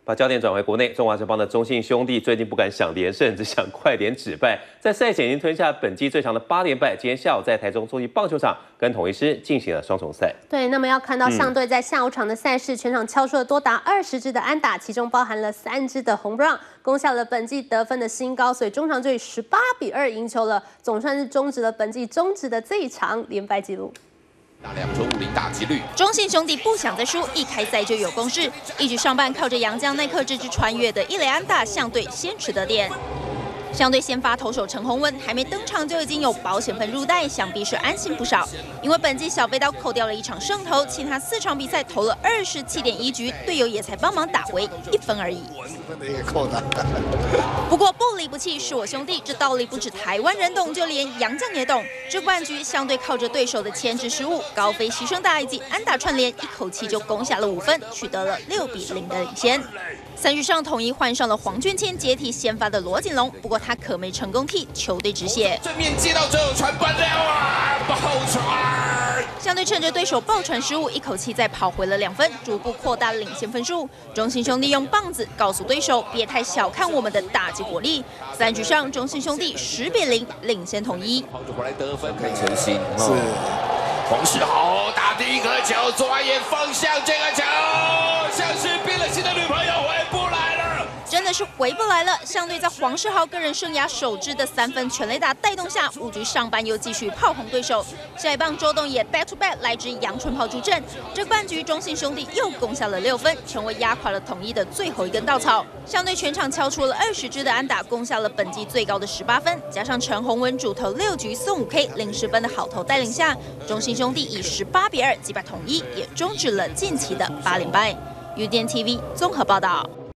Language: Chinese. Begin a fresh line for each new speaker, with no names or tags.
把焦点转回国内，中华职棒的中信兄弟最近不敢想连胜，只想快点止败。在赛前已经吞下本季最长的8连败，今天下午在台中洲际棒球场跟统一狮进行了双重赛。
对，那么要看到象队在下午场的赛事，全场敲出了多达20支的安打，其中包含了3支的红 run， 攻下了本季得分的新高，所以中场就以18-2赢球了，总算是终止了本季终止的最长连败纪录。
打2球50大击率，
中信兄弟不想再输，一开赛就有攻势。一局上半靠着洋将奈克这支穿越的一垒安打，象队先取得点。象队先发投手陈宏文还没登场就已经有保险分入袋，想必是安心不少。因为本季小飞刀扣掉了1场胜投，其他4场比赛投了27.1局，队友也才帮忙打回1分而已。不过不离不弃是我兄弟，这道理不止台湾人懂，就连洋将也懂。这半局象队靠着对手的牵制失误、高飞牺牲打以及安打串联，一口气就攻下了5分，取得了6-0的领先。3局上统一换上了黄俊谦接替先发的罗锦龙，不过他可没成功替球队止血。
正面接到之后传板了啊，爆传！
象队趁着对手爆传失误，一口气再跑回了2分，逐步扩大领先分数。中信兄弟用棒子告诉对手，别太小看我们的打击火力。3局上，中信兄弟10-0领先统一。
跑着回来得分，可以成型。是黄世豪打第一颗球，左眼方向这个球，像是变了心的女朋友回不来了。
真的是回不来了。象队在黄世豪个人生涯首支的3分全垒打带动下，5局上半又继续炮轰对手。下一棒周董也 back to back 来支阳春炮助阵。这个半局中信兄弟又攻下了6分，成为压垮了统一的最后一根稻草。象队全场敲出了20支的安打，攻下了本季最高的18分，加上陈宏文主投6局送5K 0-10分的好投带领下，中信兄弟以18-2击败统一，也终止了近期的8连败。UDN TV 综合报道。